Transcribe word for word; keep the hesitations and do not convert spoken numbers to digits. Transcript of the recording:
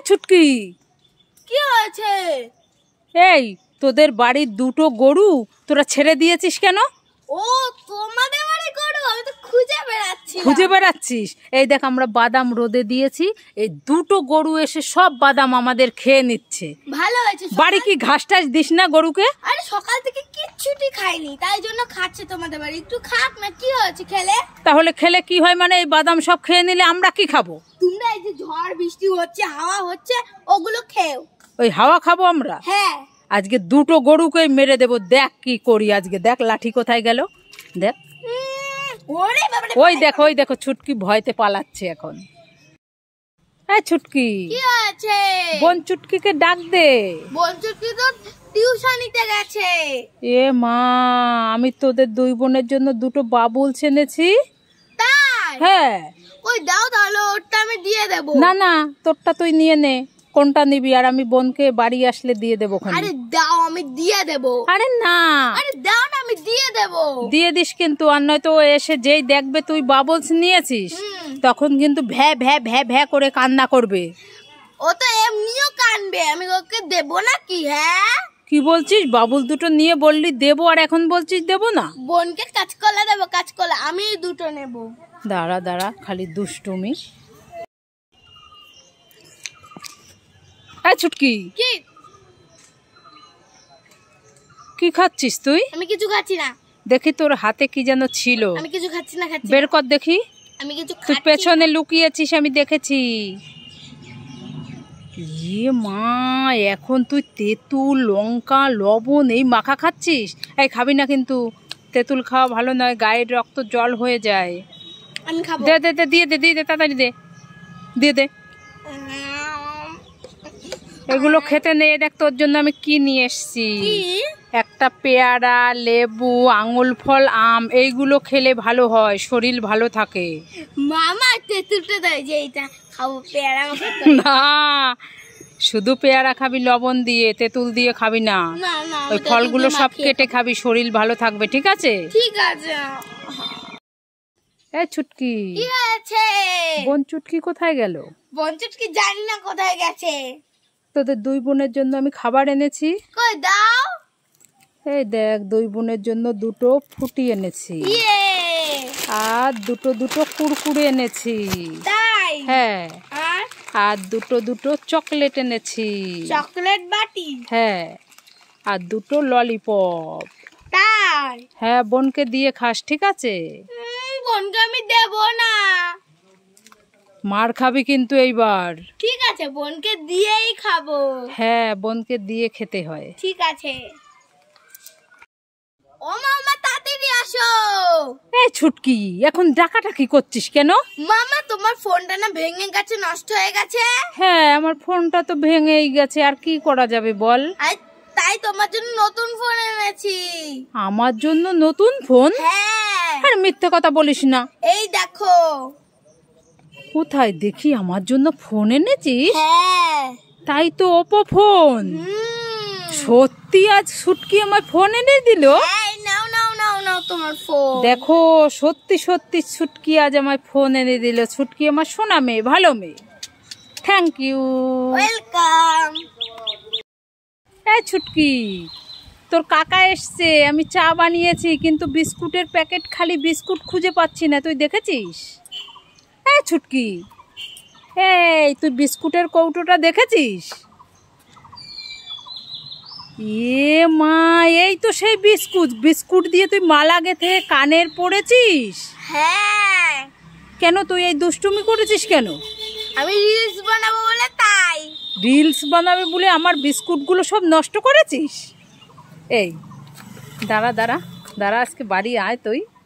ছুটকি, কি হয়েছে? এই তোদের বাড়ির দুটো গরু তোরা ছেড়ে দিয়েছিস কেন? ও তোমাদের বাড়ি গরু? আমি তো খুঁজে বেড়াচ্ছি। খুঁজে বেড়াচ্ছিস? এই দেখ আমরা বাদাম রোদে দিয়েছি, এই দুটো গরু এসে সব বাদাম আমাদের খেয়ে নিচ্ছে। ভালো হয়েছে। বাড়ি কি ঘাস টাস দিস না গরুকে? আরে সকাল থেকে কিচ্ছুটি খাইনি, তাই জন্য খাচ্ছে তোমাদের বাড়ি। একটু খাক না, কি হয়েছে খেলে? তাহলে খেলে কি হয় মানে? এই বাদাম সব খেয়ে নিলে আমরা কি খাবো? তোমরা এই যে ঝড় বৃষ্টি হচ্ছে, হাওয়া হচ্ছে, ওগুলো খেও। ওই হাওয়া খাবো আমরা? হ্যাঁ। আজকে দুটো গরুকে মেরে দেবো, দেখ কি করি আজকে। দেখ লাঠি কোথায় গেল, দেখ। ওরে বাবারে, ওই দেখো ওই দেখো ছুটকি ভয়তে পালাচ্ছে এখন। হ্যাঁ ছুটকি, কি হয়েছে? বোন চুটকিকে ডাক দে। বোন চুটকি তো টিউশনিতে গেছে। এ মা, আমি তোদের দুই বোনের জন্য দুটো বাবুল এনেছি। তাই? হ্যাঁ। ওই দাও তাহলে, ওরটা আমি দিয়ে দেবো। না না, তোরটা তুই নিয়ে নে। কোনটা নিবি? আর আমি বোনকে বাড়ি আসলে দিয়ে দেবো। আরে দাও, আমি দিয়ে দেবো। আরে না, আরে দাও না, আমি দিয়ে দেবো। দিয়ে দিস কিন্তু, আর নয়তো এসে যেই দেখবে তুই বাবলস নিয়েছিস তখন কিন্তু ভ্যা ভ্যা ভ্যা ভ্যা করে কান্না করবে। ও তো এমনিও কানবে, আমি ওকে দেবো না কি? হ্যাঁ কি বলছিস? বাবুল দুটো নিয়ে বললি দেবো, আর এখন বলছিস দেবো না? বোনকে কাঁচকলা দেবো, কাঁচকলা। আমি দুটো নেবো। দাঁড়া দাঁড়া, খালি দুষ্টুমি। এই ছুটকি, কি কি খাচ্ছিস তুই? আমি কিছু খাচ্ছি না। দেখি তোর হাতে কি যেন ছিল, আমি কিছু খাচ্ছি না। খাচ্ছি বের কর দেখি। আমি কিছু তুই খাচ্ছি পেছনে লুকিয়েছিস, আমি দেখেছি। ইয়ে মা, এখন তুই তেঁতুল লঙ্কা লবণ এই মাখা খাচ্ছিস? এই খাবি না কিন্তু, তেঁতুল খাওয়া ভালো নয়, গায়ের রক্ত জল হয়ে যায়। আমি খাবো। দে দে দে, দিয়ে দে দিয়ে দে, তাড়াতাড়ি দে, দিয়ে দে। এগুলো খেতে নেই। দেখ তোর জন্য আমি কি নিয়ে এসছি। একটা পেয়ারা, লেবু, আঙুল ফল, আম, এইগুলো খেলে ভালো হয়, শরীর ভালো থাকে। মামা তেঁতুলটা দাও, যে এইটা খাবো, পেয়ারা মাখা। না, শুধু পেয়ারা খাবি লবণ দিয়ে, তেঁতুল দিয়ে খাবি না। না না, ওই ফলগুলো সব কেটে খাবি, শরীর ভালো থাকবে, ঠিক আছে? ঠিক আছে। এই ছুটকি, কি হয়েছে? বোন চুটকি কোথায় গেল? বোন চুটকি জানি না কোথায় গেছে। তোদের দুই বোনের জন্য আমি খাবার এনেছি। কই দাও। এই দেখ, দুই বোনের জন্য দুটো ফুটি এনেছি, ইয়ে, আর দুটো দুটো কুরকুরে এনেছি। তাই? হ্যাঁ। আর আর দুটো দুটো চকলেট এনেছি। চকলেট বাটি? হ্যাঁ। আর দুটো ললিপপ। তাই? হ্যাঁ, বোনকে দিয়ে খাস, ঠিক আছে? বোনকে আমি দেবো না। মার খাবি কিন্তু এইবার। ঠিক আছে, বোনকে দিয়েই খাবো। হ্যাঁ, বোনকে দিয়ে খেতে হয়। ঠিক আছে। ও মামা তাড়াতাড়ি আসো। এই ছুটকি, এখন ডাকাটাকি করছিস কেন? মামা তোমার ফোনটা না ভেঙে গেছে, নষ্ট হয়ে গেছে। হ্যাঁ, আমার ফোনটা তো ভেঙেই গেছে, আর কি করা যাবে বল? আর তাই তোমার জন্য নতুন ফোন এনেছি। আমার জন্য নতুন ফোন? হ্যাঁ। আর মিথ্যে কথা বলিস না। এই দেখো। কোথায় দেখি আমার জন্য ফোন এনেছিস? হ্যাঁ। তাই তো, ওপো ফোন। সত্যি আজ ছুটকি আমার ফোন এনে দিল? এই নাও নাও নাও নাও তোমার ফোন। দেখো, সত্যি সত্যি ছুটকি আজ আমার ফোন এনে দিল। ছুটকি আমার সোনা মেয়ে, ভালো মেয়ে। Thank you. ওয়েলকাম। এই ছুটকি, তোর কাকা এসছে, আমি চা বানিয়েছি, কিন্তু বিস্কুটের প্যাকেট খালি, বিস্কুট খুঁজে পাচ্ছি না, তুই দেখেছিস? এই ছুটকি, এই তুই বিস্কুটের কৌটোটা দেখেছিস? এ মা, এই তো সেই বিস্কুট। বিস্কুট দিয়ে তুই মালা গেঁথে কানের পড়েছিস? হ্যাঁ। কেন তুই এই দুষ্টুমি করেছিস কেন? আমি রিলস বানাবো বলে তাই। রিলস বানাবে বলে আমার বিস্কুটগুলো সব নষ্ট করেছিস? এই দাঁড়া দাঁড়া দাঁড়া, আজকে বাড়ি আয় তুই।